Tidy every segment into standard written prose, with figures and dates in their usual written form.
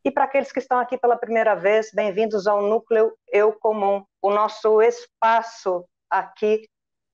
E para aqueles que estão aqui pela primeira vez, bem-vindos ao Núcleo Eu Comum, o nosso espaço aqui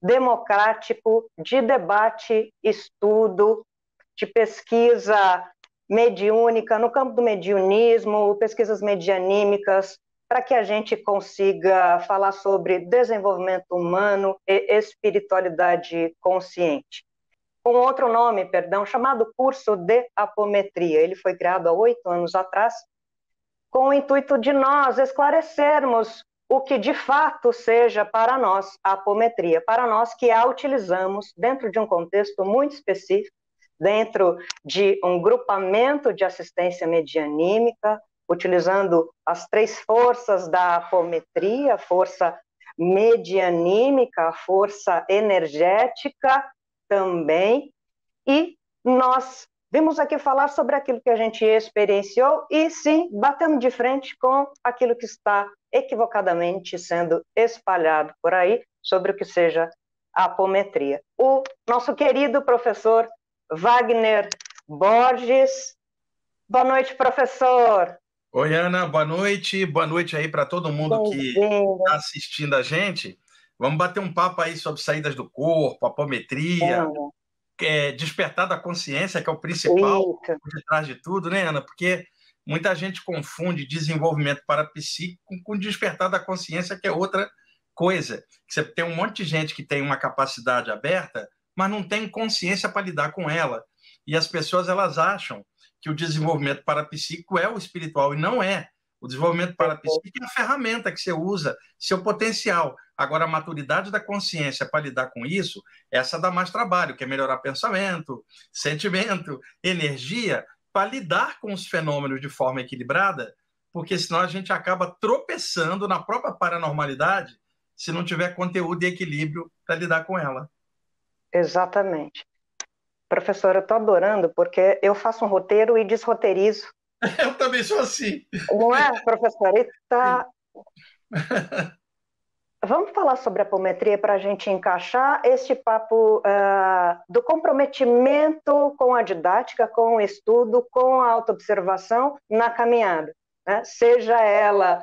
democrático de debate, estudo, de pesquisa mediúnica, no campo do mediunismo, pesquisas medianímicas, para que a gente consiga falar sobre desenvolvimento humano e espiritualidade consciente. Com outro nome, perdão, chamado Curso de Apometria. Ele foi criado há 8 anos atrás, com o intuito de nós esclarecermos o que de fato seja para nós a apometria, para nós que a utilizamos dentro de um contexto muito específico, dentro de um grupamento de assistência medianímica, utilizando as 3 forças da apometria, a força medianímica, a força energética também, e nós vimos aqui falar sobre aquilo que a gente experienciou e, sim, batendo de frente com aquilo que está equivocadamente sendo espalhado por aí sobre o que seja a apometria. O nosso querido professor Wagner Borges. Boa noite, professor. Oi, Ana, boa noite aí para todo mundo que está assistindo a gente. Vamos bater um papo aí sobre saídas do corpo, apometria, despertar da consciência, que é o principal por detrás de tudo, né, Ana? Porque muita gente confunde desenvolvimento parapsíquico com despertar da consciência, que é outra coisa. Você tem um monte de gente que tem uma capacidade aberta, mas não tem consciência para lidar com ela. E as pessoas, elas acham que o desenvolvimento parapsíquico é o espiritual, e não é. O desenvolvimento parapsíquico é a ferramenta que você usa, seu potencial. Agora, a maturidade da consciência para lidar com isso, essa dá mais trabalho, que é melhorar pensamento, sentimento, energia, para lidar com os fenômenos de forma equilibrada, porque senão a gente acaba tropeçando na própria paranormalidade se não tiver conteúdo e equilíbrio para lidar com ela. Exatamente. Professora, eu estou adorando, porque eu faço um roteiro e desroteirizo. Eu também sou assim. Não é, professora? Vamos falar sobre a apometria para a gente encaixar este papo do comprometimento com a didática, com o estudo, com a autoobservação na caminhada, né? Seja ela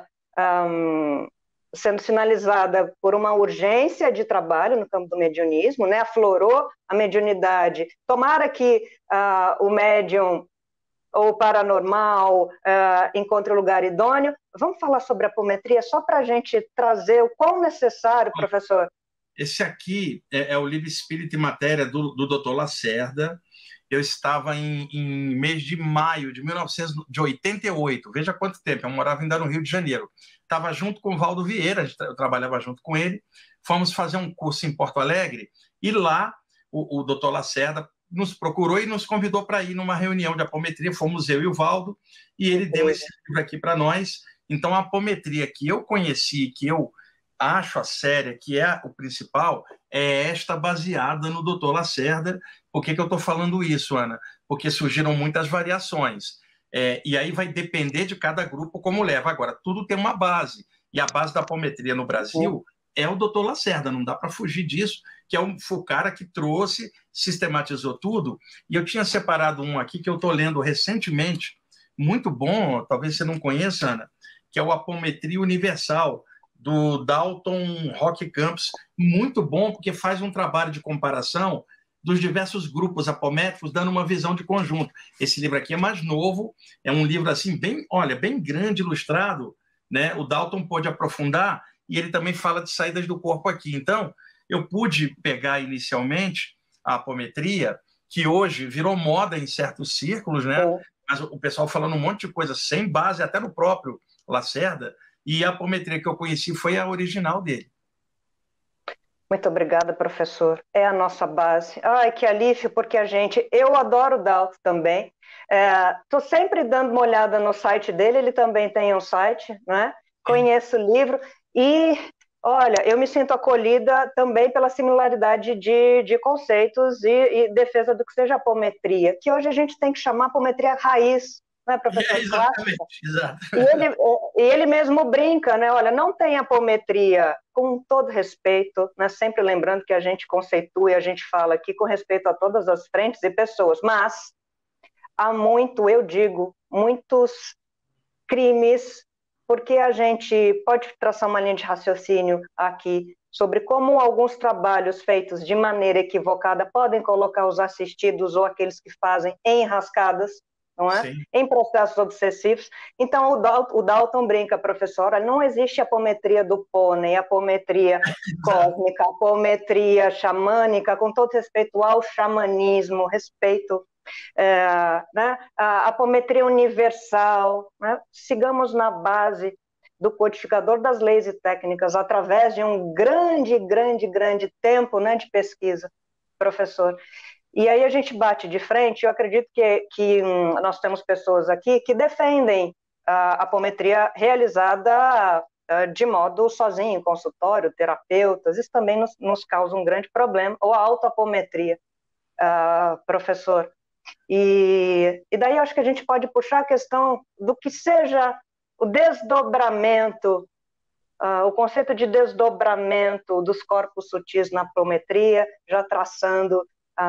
sendo sinalizada por uma urgência de trabalho no campo do mediunismo, né? Aflorou a mediunidade. Tomara que o médium ou paranormal encontre o lugar idôneo. Vamos falar sobre a apometria só para a gente trazer o quão necessário, professor? Esse aqui é o livro Espírito e Matéria do Dr. Lacerda. Eu estava em mês de maio de 1988, veja quanto tempo, eu morava ainda no Rio de Janeiro. Estava junto com o Valdo Vieira, eu trabalhava junto com ele, fomos fazer um curso em Porto Alegre, e lá o Dr. Lacerda nos procurou e nos convidou para ir numa reunião de apometria, fomos eu e o Valdo, e ele deu esse livro aqui para nós. Então, a apometria que eu conheci, que eu acho a séria, que é o principal, é esta baseada no Dr. Lacerda. Por que eu estou falando isso, Ana? Porque surgiram muitas variações. E aí vai depender de cada grupo como leva. Agora, tudo tem uma base. E a base da apometria no Brasil é o Dr. Lacerda, não dá para fugir disso, que é o cara que trouxe, sistematizou tudo. E eu tinha separado um aqui que eu estou lendo recentemente, muito bom, talvez você não conheça, Ana, que é o Apometria Universal, do Dalton Roque Campos, muito bom, porque faz um trabalho de comparação dos diversos grupos apométricos, dando uma visão de conjunto. Esse livro aqui é mais novo, é um livro assim, bem grande, ilustrado, né? O Dalton pôde aprofundar, e ele também fala de saídas do corpo aqui. Então, eu pude pegar inicialmente a apometria, que hoje virou moda em certos círculos, né? Mas o pessoal falando um monte de coisa sem base, até no próprio Lacerda, e a apometria que eu conheci foi a original dele. Muito obrigada, professor. É a nossa base. Ai, que alívio, porque eu adoro o Dalton também. Estou sempre dando uma olhada no site dele, ele também tem um site, né? Conheço o livro e, olha, eu me sinto acolhida também pela similaridade de conceitos e defesa do que seja apometria, que hoje a gente tem que chamar apometria raiz, né, professor? Exatamente, exato. E ele mesmo brinca, né? Olha, não tem apometria, com todo respeito, né? Sempre lembrando que a gente conceitua e a gente fala aqui com respeito a todas as frentes e pessoas, mas há muito, eu digo, muitos crimes, porque a gente pode traçar uma linha de raciocínio aqui sobre como alguns trabalhos feitos de maneira equivocada podem colocar os assistidos ou aqueles que fazem em enrascadas, não é? Sim. Em processos obsessivos. Então, o Dalton brinca, professora, não existe apometria do pônei, apometria cósmica, apometria xamânica, com todo respeito ao xamanismo, respeito né, a apometria universal, né? Sigamos na base do codificador das leis e técnicas, através de um grande tempo, né, de pesquisa, professor. E aí a gente bate de frente. Eu acredito que nós temos pessoas aqui que defendem a apometria realizada de modo sozinho, consultório, terapeutas. Isso também nos causa um grande problema, ou a autoapometria, professor. E daí eu acho que a gente pode puxar a questão do que seja o desdobramento, o conceito de desdobramento dos corpos sutis na apometria, já traçando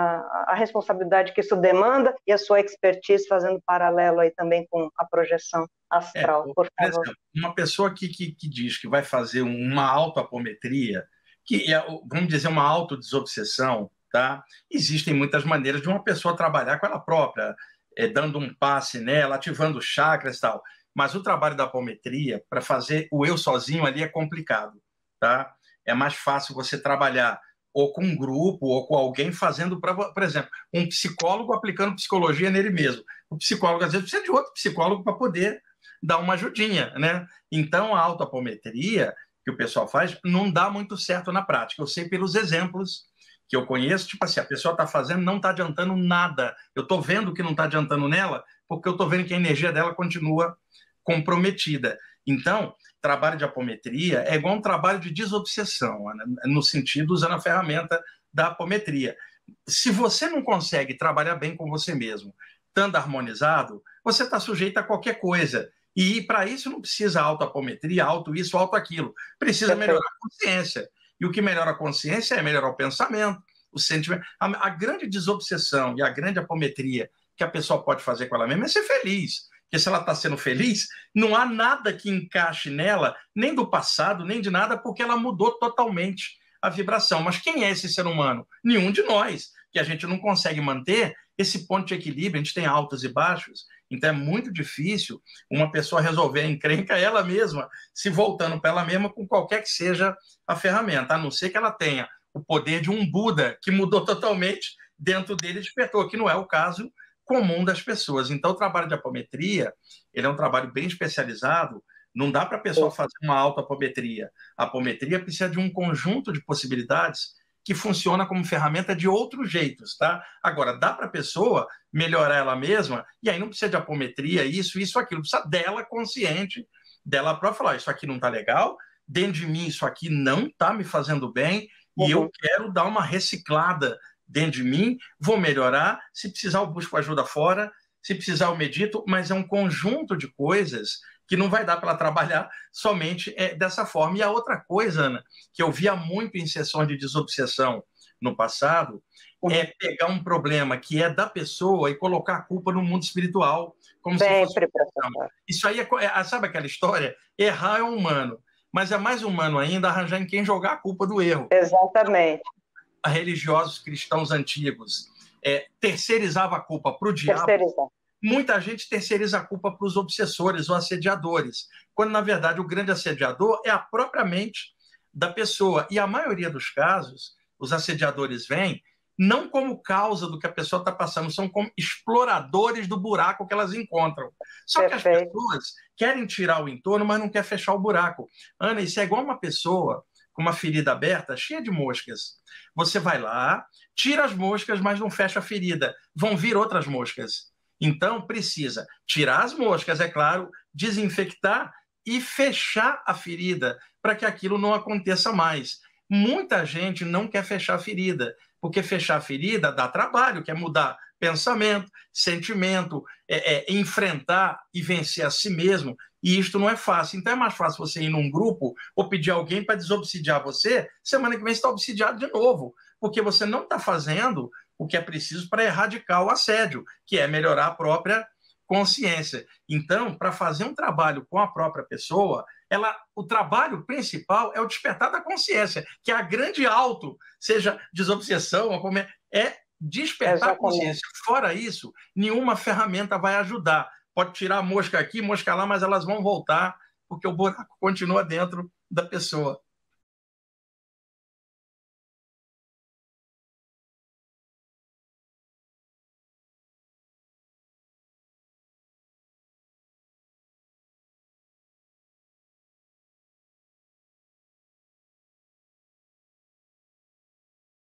a responsabilidade que isso demanda e a sua expertise, fazendo paralelo aí também com a projeção astral, por favor. Exemplo, uma pessoa que diz que vai fazer uma autoapometria, que é, vamos dizer, uma autodesobsessão, tá? Existem muitas maneiras de uma pessoa trabalhar com ela própria, dando um passe nela, ativando chakras e tal. Mas o trabalho da apometria, para fazer o eu sozinho ali, é complicado, tá? É mais fácil você trabalhar ou com um grupo, ou com alguém fazendo, por exemplo, um psicólogo aplicando psicologia nele mesmo. O psicólogo, às vezes, precisa de outro psicólogo para poder dar uma ajudinha, né? Então, a autoapometria que o pessoal faz não dá muito certo na prática. Eu sei pelos exemplos que eu conheço, tipo assim, a pessoa está fazendo, não está adiantando nada. Eu estou vendo que não está adiantando nela, porque eu estou vendo que a energia dela continua comprometida. Então, trabalho de apometria é igual um trabalho de desobsessão, né? No sentido, usando a ferramenta da apometria. Se você não consegue trabalhar bem com você mesmo, estando harmonizado, você está sujeito a qualquer coisa. E para isso não precisa autoapometria, auto isso, auto aquilo. Precisa melhorar a consciência. E o que melhora a consciência é melhorar o pensamento, o sentimento. A grande desobsessão e a grande apometria que a pessoa pode fazer com ela mesma é ser feliz. Porque se ela está sendo feliz, não há nada que encaixe nela, nem do passado, nem de nada, porque ela mudou totalmente a vibração. Mas quem é esse ser humano? Nenhum de nós, que a gente não consegue manter esse ponto de equilíbrio, a gente tem altos e baixos, então é muito difícil uma pessoa resolver a encrenca ela mesma, se voltando para ela mesma com qualquer que seja a ferramenta, a não ser que ela tenha o poder de um Buda, que mudou totalmente dentro dele e despertou, que não é o caso comum das pessoas. Então, o trabalho de apometria, ele é um trabalho bem especializado, não dá para a pessoa fazer uma autoapometria. A apometria precisa de um conjunto de possibilidades que funciona como ferramenta de outros jeitos, tá? Agora, dá para a pessoa melhorar ela mesma, e aí não precisa de apometria, isso, aquilo, precisa dela consciente, dela própria falar, isso aqui não está legal, dentro de mim isso aqui não está me fazendo bem, e eu quero dar uma reciclada dentro de mim, vou melhorar, se precisar eu busco ajuda fora, se precisar eu medito, mas é um conjunto de coisas que não vai dar para trabalhar somente dessa forma. E a outra coisa, Ana, que eu via muito em sessões de desobsessão no passado, é pegar um problema que é da pessoa e colocar a culpa no mundo espiritual, como se fosse... Isso aí sabe aquela história? Errar é humano, mas é mais humano ainda arranjar em quem jogar a culpa do erro. Exatamente. A religiosos cristãos antigos terceirizava a culpa para o diabo. Muita gente terceiriza a culpa para os obsessores ou assediadores, quando, na verdade, o grande assediador é a própria mente da pessoa. E a maioria dos casos, os assediadores vêm não como causa do que a pessoa está passando, são como exploradores do buraco que elas encontram. Só que as pessoas querem tirar o entorno, mas não querem fechar o buraco. Ana, isso é igual uma pessoa com uma ferida aberta, cheia de moscas. Você vai lá, tira as moscas, mas não fecha a ferida. Vão vir outras moscas. Então, precisa tirar as moscas, é claro, desinfectar e fechar a ferida para que aquilo não aconteça mais. Muita gente não quer fechar a ferida, porque fechar a ferida dá trabalho, quer mudar pensamento, sentimento, enfrentar e vencer a si mesmo, e isto não é fácil. Então é mais fácil você ir num grupo ou pedir alguém para desobsidiar você, semana que vem você está obsidiado de novo, porque você não está fazendo o que é preciso para erradicar o assédio, que é melhorar a própria consciência. Então, para fazer um trabalho com a própria pessoa, o trabalho principal é o despertar da consciência, que é a grande auto, seja desobsessão, ou como é despertar a consciência. Fora isso, nenhuma ferramenta vai ajudar. Pode tirar a mosca aqui, mosca lá, mas elas vão voltar, porque o buraco continua dentro da pessoa.